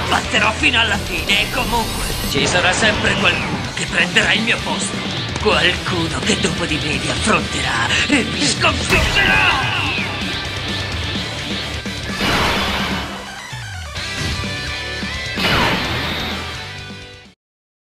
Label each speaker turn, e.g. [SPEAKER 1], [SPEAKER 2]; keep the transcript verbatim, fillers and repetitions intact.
[SPEAKER 1] combatterò fino alla fine e comunque ci sarà sempre qualcuno che prenderà il mio posto. Qualcuno che dopo di me vi affronterà e vi sconfiggerà!